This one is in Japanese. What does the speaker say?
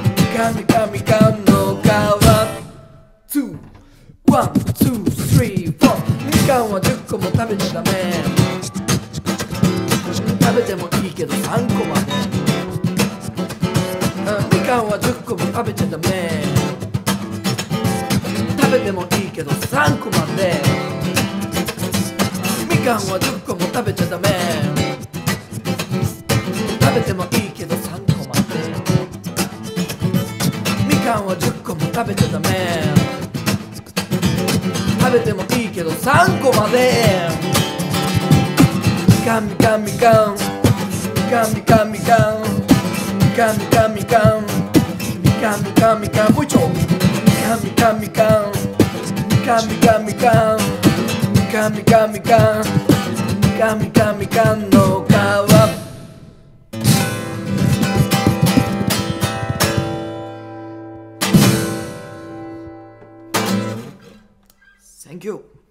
みかんみかんみかんの皮2 1 2 3 4みかんは10個も食べちゃダメ食べてもいいけど3個までみかんは10個も食べちゃダメ食べてもいいけど3個までみかんは10個も食べちゃダメ食べてもいいけど3個までみかんは10個も食べちゃダメ食べてもいいけど3個までみかんみかんみかんみかんみかんみかんみかんみかんみかんみかんみかんみかんもう一丁みかんみかんみかんみかんみかんみかんみかんみかんみかんみかんみかんみかんの皮Thank you.